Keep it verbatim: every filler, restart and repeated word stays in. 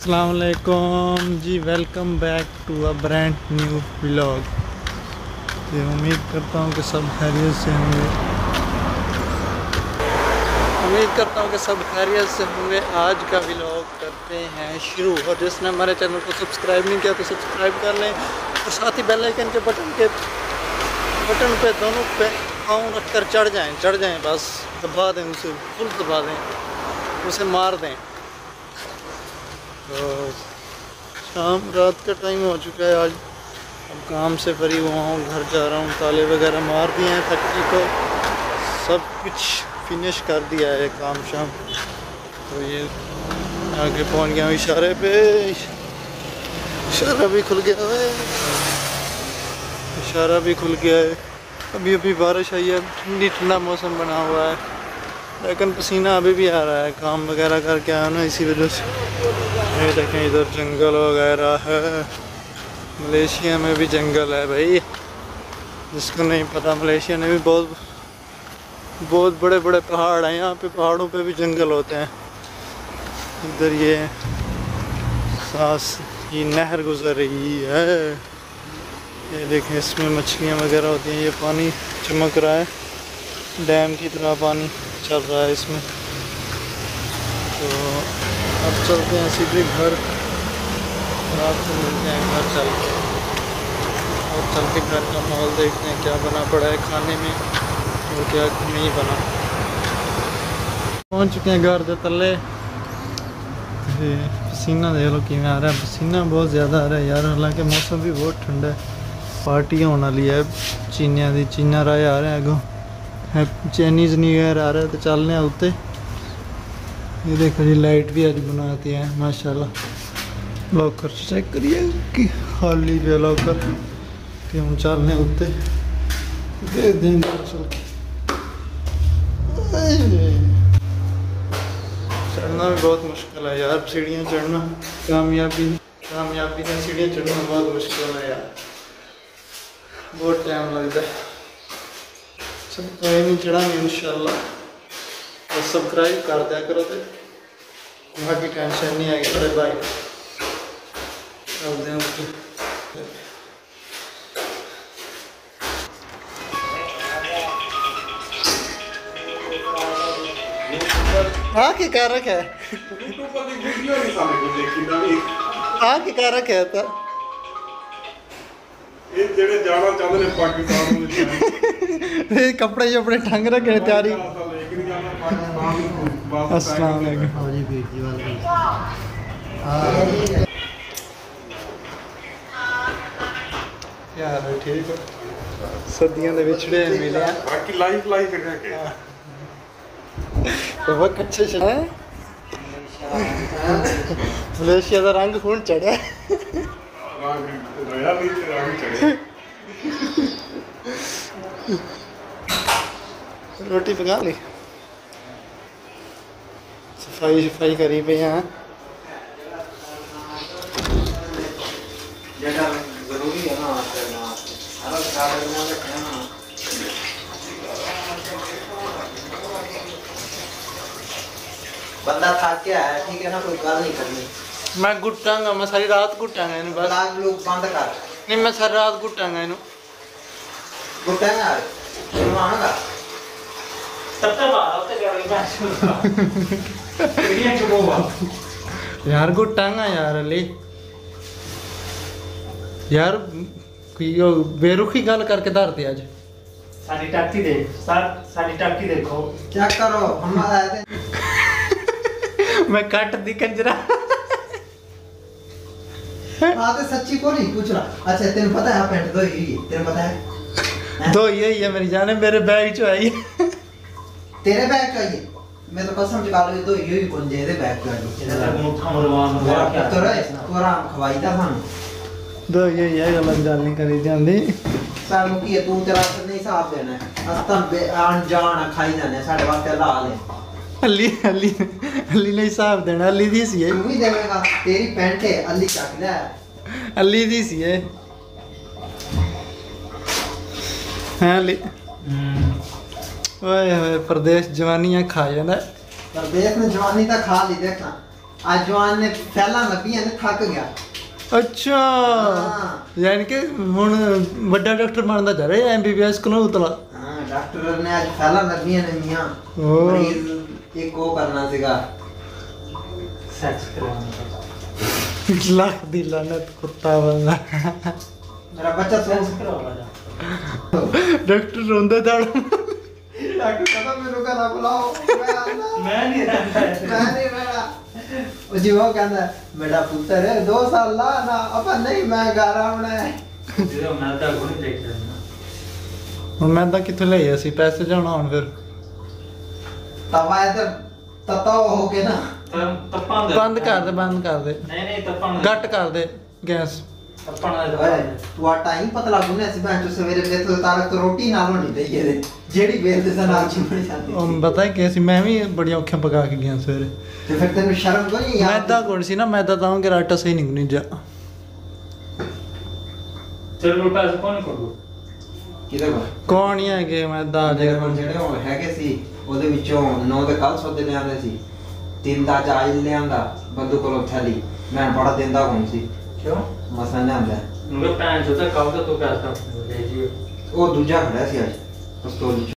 अस्सलाम वालेकुम जी, welcome back to a brand new vlog. ये उम्मीद करता हूँ कि सब खैरियत से होंगे उम्मीद करता हूँ कि सब खैरियत से होंगे। आज का व्लॉग करते हैं शुरू, और जिसने हमारे चैनल को सब्सक्राइब नहीं किया तो सब्सक्राइब कर लें, और साथ ही बेल आइकन के बटन के बटन पे दोनों पे पाँव रख कर चढ़ जाएँ चढ़ जाएँ बस दबा दें, उसे फुल दबा दें, उसे मार दें। तो शाम रात का टाइम हो चुका है। आज अब काम से फ्री हुआ हूँ, घर जा रहा हूँ। ताले वगैरह मार दिए हैं फैक्ट्री को, सब कुछ फिनिश कर दिया है काम शाम। तो ये आगे पहुँच गया हूँ इशारे पे। इशारा भी खुल गया है, इशारा भी खुल गया है। अभी अभी बारिश आई है, ठंडी ठंडा मौसम बना हुआ है, लेकिन पसीना अभी भी आ रहा है। काम वगैरह करके आया ना, इसी वजह से। ये देखें, इधर जंगल वगैरह है। मलेशिया में भी जंगल है भाई, जिसको नहीं पता। मलेशिया में भी बहुत बहुत बड़े बड़े पहाड़ हैं। यहाँ पे पहाड़ों पे भी जंगल होते हैं। इधर ये सास ये नहर गुजर रही है, ये देखें, इसमें मछलियाँ वगैरह होती हैं। ये पानी चमक रहा है, डैम की तरह पानी चल रहा है इसमें। तो अब चलते हैं सीधे घर, रात को मिलते हैं घर चल के, और चल के घर का माहौल देखते हैं, क्या बना पड़ा है खाने में और क्या नहीं बना। पहुंच चुके हैं घर के तले। पसीना देख लो किमें आ रहा है, पसीना बहुत ज़्यादा आ रहा है यार। हालांकि मौसम भी बहुत ठंडा है। पार्टी होने वाली है चीनिया दी, चीना राय आ रहे हैं अगों है, चाइनीज़ न्यू ईयर आ रहा है। तो चलने उत्ते। ये देखो जी, लाइट भी अज बनाती है माशाल्लाह। लॉकर चेक करिए कि खाली पे लॉकर कि हम चलने उत्ते दे दें चल के। चढ़ना भी बहुत मुश्किल है यार, सीढ़ियाँ चढ़ना कामयाबी कामयाबी से सीढ़ियाँ चढ़ना बहुत मुश्किल है यार, बहुत टाइम लगता है। सब कोई नहीं चढ़ाएंगे इंशाल्लाह। बस सब्सक्राइब कर दिया करो तो बाकी टेंशन नहीं आएगी बड़े भाई। चलते हैं। हाँ की कर रखा है, हाँ की कर रखा है। तो ये जेड़े जाना चाहते ने पाकिस्तान में ये कपड़े शपड़े ठंग रखे तैयारी। लेकिन जाना पाकिस्तान। अस्सलाम वालेकुम। हाँ जी बीर जी वालेकुम। यार ठीक है, सर्दियों के विछड़े मिले हैं। बाकी लाइफ लाइफ है के तो बहुत अच्छे से हैं। मलेशिया का रंग खून चढ़ा। रंग रया भी रंग चढ़े। रोटी पका ली, सफाई सफाई करी पे हैं। जरूरी है ना करना, हर साल में कहना। बंदा थक गया है, ठीक है ना, कोई गल नहीं करनी। मैं गुटांगा, मैं सारी रात गुटांगा इन्हें बस। लाग लोग बंद कर। नहीं, मैं सारी रात गुटांगा इन्हें। गुट्टा है यार, सुनवाना तब तक आ रहा क्या रही बात वीडियो चुप हो यार गुटांगा यार अली यार, कोई बेरुखी गल करके धर दे आज। सारी टाकी देख सर, सारी टाकी देखो। क्या करो, हम आए थे। मैं कट दी कंजरा। हाँ तो सच्ची को नहीं पूछ रहा। अच्छा तेरे पता है पेंट दो ही, तेरे पता है दो यही है मेरी जाने, मेरे बैग चो आई। तेरे बैग चाहिए। मैं तो कसम चुका लो दो ही कौन जे दे बैग चाहिए। मुठा मरवान हुआ क्या तो रे तोरा खवाईदा हम दो यही है, गलत गल नहीं करी जांदी। सानू की तू तेरा से नहीं हिसाब देना है। अस्तम बे आन जान खाई जाने साडे वास्ते ला ले। अली अली अली ने हिसाब देना, अली दी सी है। तू ही देवेगा, तेरी पैंट है अली चक ले। अली दी सी है हैं अली। ओए ओए, परदेश जवानियां खा जाना। परदेश में जवानी तक खा ली देखना। आज जवान ने फैला लगियां ने थक गया ਅੱਛਾ हाँ। ਯਾਨੀ ਕਿ ਹੁਣ ਵੱਡਾ ਡਾਕਟਰ ਬਣਦਾ ਜਾ ਰਿਹਾ ਐਮਬੀਬੀਐਸ ਕੋਲੋਂ ਉਤਲਾ हाँ डॉक्टर ने आज फैला लगियां ने मियां ओ। मरीज एक को करना सीगा ਸੈਕਸ ਕਰਾਉਣਾ ਲੱਖ ਦੀ ਲਾਨਤ ਕੁੱਤਾ ਬੰਦਾ मेरा बच्चा सो ਸੈਕਸ ਕਰਾਉਣਾ ਜਾ ਡਾਕਟਰ ਰੋਂਦਾ ਦਾੜ डॉक्टर कहता मेरे को ना बुलाओ मैं आना ਮੈਂ ਨਹੀਂ ਰਹਿੰਦਾ ਇੱਥੇ। मैं नहीं रहना ਉਹ ਜੀ ਉਹ ਕਹਿੰਦਾ ਮੇਰਾ ਪੁੱਤਰ ਹੈ दो साल ला ना अपन नहीं मैं घर आना है ਜਦੋਂ ਮੈਂ ਤਾਂ ਕੋਈ ਨਹੀਂ ਦੇਖਿਆ ਨਾ ਹੁਣ ਮੈਂ ਤਾਂ ਕਿੱਥੇ ਲਈ ਅਸੀਂ ਪੈਸੇ ਜਾਣਾ ਹੁਣ ਫਿਰ तब आए तो तता हो के ना ਤਾਂ ਤੱਪਾਂ ਦੇ ਬੰਦ ਕਰ ਦੇ ਬੰਦ ਕਰ ਦੇ ਨਹੀਂ ਨਹੀਂ ਤੱਪਾਂ ਦੇ ਘੱਟ ਕਰ ਦੇ ਗੈਸ ਤੱਪਾਂ ਦੇ ओए तू आटा ही पतला गुने से मैं जो सवेरे पे तो तारक तो रोटी नाल होनी चाहिए रे जेड़ी बेल दे नाल चिमड़ी जाती ਉਹ ਪਤਾ ਕੀ ਸੀ ਮੈਂ ਵੀ ਬੜੀਆਂ ਔਖੀਆਂ ਪਕਾ ਕੇ ਗਿਆ ਸਵੇਰੇ तो फिर तेन शर्म कोई नहीं ਮੈਦਾ ਕੋਣ ਸੀ ਨਾ ਮੈਦਾ ਤਾਂ ਕਿ ਆਟਾ ਸਹੀ ਨਹੀਂ ਗੁੰਨੀ ਜਾ ਤੇਰੇ ਕੋਲ ਪੈਸੇ ਕੌਣ ਕਰੂ किधर को ਕੌਣ ਹੀ ਹੈਗੇ ਮੈਦਾ ਆ ਮੇਰੇ ਜਾਏਗਾ ਕੋਲ ਜਿਹੜੇ ਹੁਣ ਹੈਗੇ ਸੀ ਉਹਦੇ ਵਿੱਚੋਂ ਨੌ ਦੇ ਕੱਲ ਸੌਦੇ ਲਿਆਂਦੇ ਸੀ ਤਿੰਨ ਦਾ ਚਾਈਲ ਲਿਆਂਦਾ ਬੰਦੂ ਕੋਲੋਂ ਥੈਲੀ ਮੈਂ ਬੜਾ ਦਿੰਦਾ ਹੁਣ ਸੀ ਕਿਉਂ ਮਸਾ ਲਿਆਂਦਾ ਨੂੰ ਪੈਨ ਚੋਂ ਤਾਂ ਕਾਉ ਤਾਂ ਤੂੰ ਪੈਸਾ ਦੇ ਜੀ ਉਹ ਦੂਜਾ ਖੜਾ ਸੀ ਅੱਜ ਪਸਤੌਲ